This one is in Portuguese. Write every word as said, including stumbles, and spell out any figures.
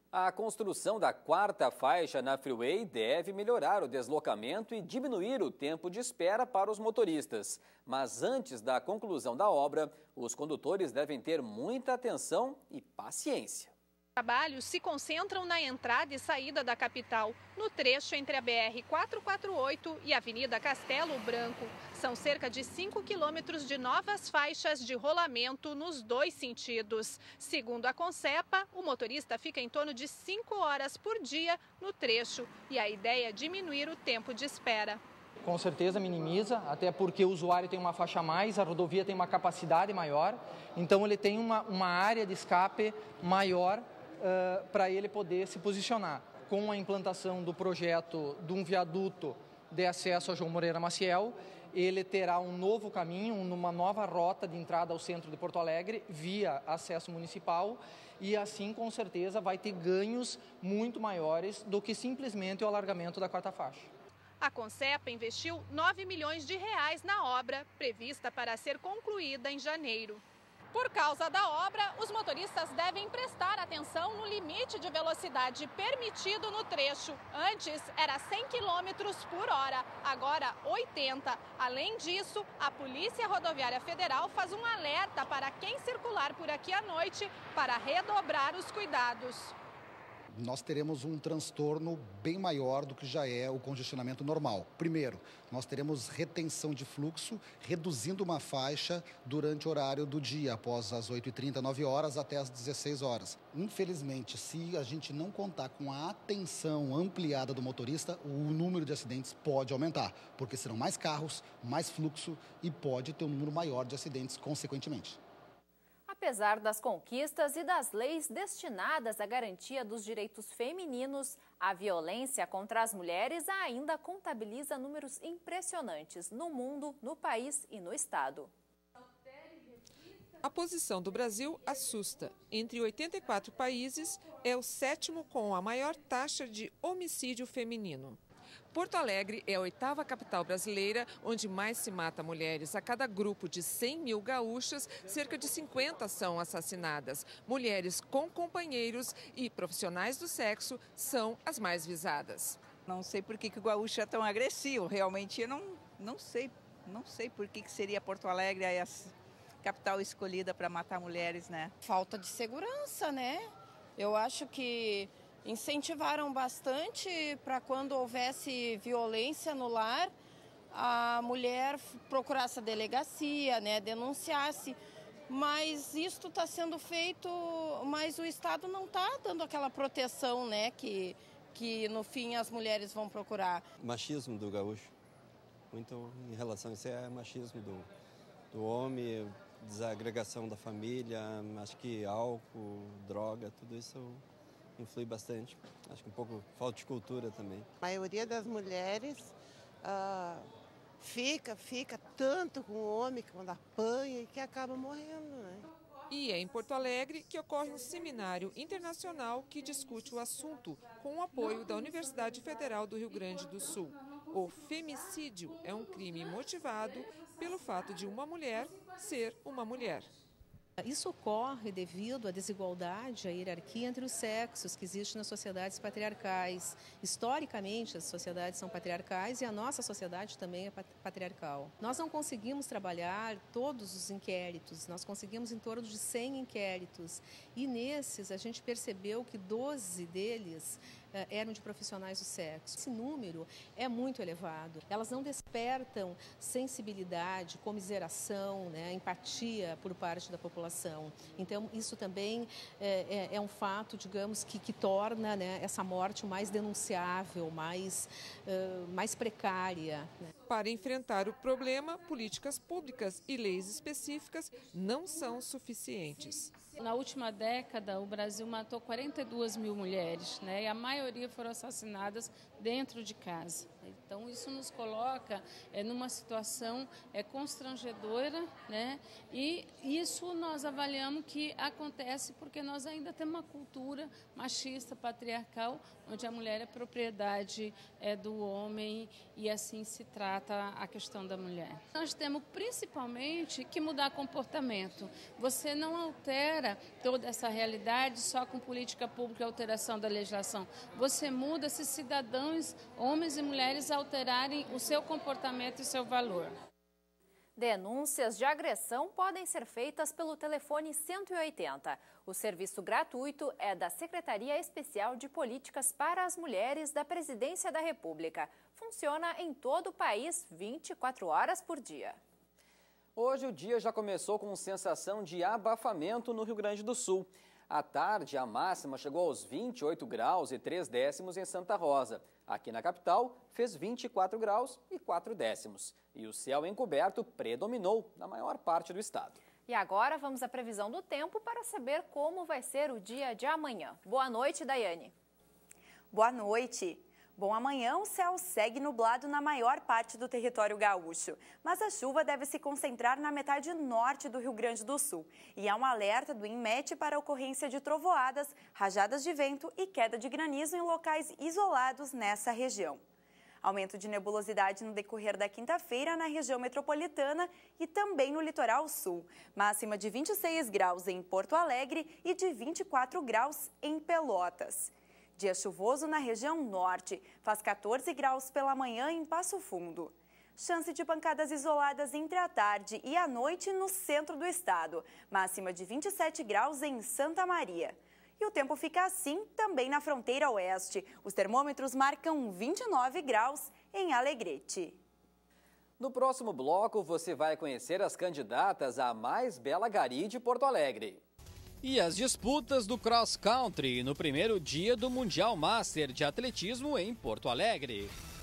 A construção da quarta faixa na Freeway deve melhorar o deslocamento e diminuir o tempo de espera para os motoristas. Mas antes da conclusão da obra, os condutores devem ter muita atenção e paciência. Os trabalhos se concentram na entrada e saída da capital, no trecho entre a B R quatrocentos e quarenta e oito e a Avenida Castelo Branco. São cerca de cinco quilômetros de novas faixas de rolamento nos dois sentidos. Segundo a Concepa, o motorista fica em torno de cinco horas por dia no trecho e a ideia é diminuir o tempo de espera. Com certeza minimiza, até porque o usuário tem uma faixa a mais, a rodovia tem uma capacidade maior, então ele tem uma, uma área de escape maior uh, para ele poder se posicionar. Com a implantação do projeto de um viaduto de acesso a João Moreira Maciel, ele terá um novo caminho, uma nova rota de entrada ao centro de Porto Alegre via acesso municipal e assim com certeza vai ter ganhos muito maiores do que simplesmente o alargamento da quarta faixa. A Concepa investiu nove milhões de reais na obra, prevista para ser concluída em janeiro. Por causa da obra, os motoristas devem prestar atenção no limite de velocidade permitido no trecho. Antes era cem quilômetros por hora, agora oitenta. Além disso, a Polícia Rodoviária Federal faz um alerta para quem circular por aqui à noite para redobrar os cuidados. Nós teremos um transtorno bem maior do que já é o congestionamento normal. Primeiro, nós teremos retenção de fluxo, reduzindo uma faixa durante o horário do dia, após as oito e trinta, nove horas até as dezesseis horas. Infelizmente, se a gente não contar com a atenção ampliada do motorista, o número de acidentes pode aumentar, porque serão mais carros, mais fluxo e pode ter um número maior de acidentes consequentemente. Apesar das conquistas e das leis destinadas à garantia dos direitos femininos, a violência contra as mulheres ainda contabiliza números impressionantes no mundo, no país e no estado. A posição do Brasil assusta. Entre oitenta e quatro países, é o sétimo com a maior taxa de homicídio feminino. Porto Alegre é a oitava capital brasileira onde mais se mata mulheres. A cada grupo de cem mil gaúchas, cerca de cinquenta são assassinadas. Mulheres com companheiros e profissionais do sexo são as mais visadas. Não sei por que, que o gaúcho é tão agressivo. Realmente eu não, não sei, não sei por que, que seria Porto Alegre a capital escolhida para matar mulheres, né? Falta de segurança, né? Eu acho que incentivaram bastante para quando houvesse violência no lar, a mulher procurasse a delegacia, né, denunciasse. Mas isso está sendo feito, mas o Estado não está dando aquela proteção, né, que, que no fim as mulheres vão procurar. Machismo do gaúcho, muito em relação a isso é machismo do, do homem, desagregação da família, acho que álcool, droga, tudo isso influi bastante. Acho que um pouco falta de cultura também. A maioria das mulheres ah, fica, fica tanto com o homem quando apanha e que acaba morrendo, né? E é em Porto Alegre que ocorre um seminário internacional que discute o assunto com o apoio da Universidade Federal do Rio Grande do Sul. O femicídio é um crime motivado pelo fato de uma mulher ser uma mulher. Isso ocorre devido à desigualdade, à hierarquia entre os sexos que existe nas sociedades patriarcais. Historicamente, as sociedades são patriarcais e a nossa sociedade também é patriarcal. Nós não conseguimos trabalhar todos os inquéritos, nós conseguimos em torno de cem inquéritos. E nesses, a gente percebeu que doze deles eh, eram de profissionais do sexo. Esse número é muito elevado. Elas não despertam sensibilidade, comiseração, né, empatia por parte da população. Então, isso também é, é, é um fato, digamos, que, que torna, né, essa morte mais denunciável, mais, uh, mais precária, né? Para enfrentar o problema, políticas públicas e leis específicas não são suficientes. Na última década, o Brasil matou quarenta e duas mil mulheres, né? E a maioria foram assassinadas dentro de casa. Então, isso nos coloca é, numa situação é, constrangedora, né? E isso nós avaliamos que acontece porque nós ainda temos uma cultura machista, patriarcal, onde a mulher é propriedade é, do homem e assim se trata a questão da mulher. Nós temos principalmente que mudar comportamento. Você não altera toda essa realidade só com política pública e alteração da legislação. Você muda se cidadãos, homens e mulheres, alterarem o seu comportamento e seu valor. Denúncias de agressão podem ser feitas pelo telefone cento e oitenta. O serviço gratuito é da Secretaria Especial de Políticas para as Mulheres da Presidência da República. Funciona em todo o país, vinte e quatro horas por dia. Hoje o dia já começou com sensação de abafamento no Rio Grande do Sul. À tarde, a máxima chegou aos vinte e oito graus e três décimos em Santa Rosa. Aqui na capital, fez vinte e quatro graus e quatro décimos. E o céu encoberto predominou na maior parte do estado. E agora vamos à previsão do tempo para saber como vai ser o dia de amanhã. Boa noite, Daiane. Boa noite. Bom, amanhã o céu segue nublado na maior parte do território gaúcho, mas a chuva deve se concentrar na metade norte do Rio Grande do Sul. E há um alerta do INMET para a ocorrência de trovoadas, rajadas de vento e queda de granizo em locais isolados nessa região. Aumento de nebulosidade no decorrer da quinta-feira na região metropolitana e também no litoral sul. Máxima de vinte e seis graus em Porto Alegre e de vinte e quatro graus em Pelotas. Dia chuvoso na região norte, faz quatorze graus pela manhã em Passo Fundo. Chance de pancadas isoladas entre a tarde e a noite no centro do estado, máxima de vinte e sete graus em Santa Maria. E o tempo fica assim também na fronteira oeste. Os termômetros marcam vinte e nove graus em Alegrete. No próximo bloco, você vai conhecer as candidatas à mais bela gari de Porto Alegre. E as disputas do cross country no primeiro dia do Mundial Master de Atletismo em Porto Alegre.